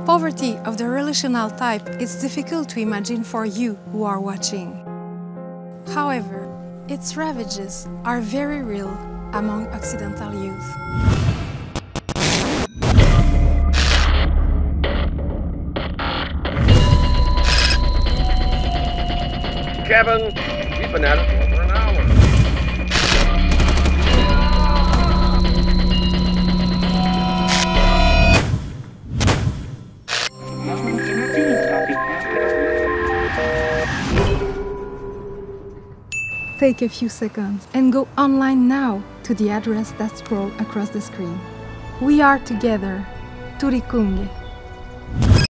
Poverty of the relational type is difficult to imagine for you who are watching. However, its ravages are very real among Occidental youth. Kevin, we've been at it for over an hour. Take a few seconds and go online now to the address that scrolls across the screen. We are together. Turikung.